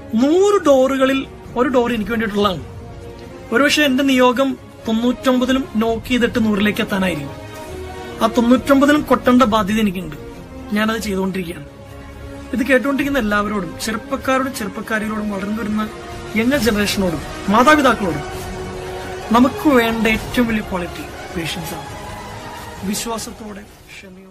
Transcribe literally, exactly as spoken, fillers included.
നൂറ് ഡോറുകളിൽ ഒരു ഡോർ എനിക്ക് വേണ്ടിയിട്ടുള്ളതാണ്. ഒരുപക്ഷെ എന്റെ നിയോഗം തൊണ്ണൂറ്റൊമ്പതിലും നോക്ക് ചെയ്തിട്ട് നൂറിലേക്ക് എത്താനായിരിക്കും. ആ തൊണ്ണൂറ്റൊമ്പതിലും കൊട്ടേണ്ട ബാധ്യത എനിക്കുണ്ട്. ഞാനത് ചെയ്തുകൊണ്ടിരിക്കുകയാണ്. ഇത് കേട്ടുകൊണ്ടിരിക്കുന്ന എല്ലാവരോടും, ചെറുപ്പക്കാരോടും ചെറുപ്പക്കാരികളോടും, വളർന്നു വരുന്ന യങ്ങർ ജനറേഷനോടും മാതാപിതാക്കളോടും നമുക്ക് വേണ്ട ഏറ്റവും വലിയ ക്വാളിറ്റി പേഷ്യൻസ് ആണ്. വിശ്വാസത്തോടെ, ക്ഷമയോടെ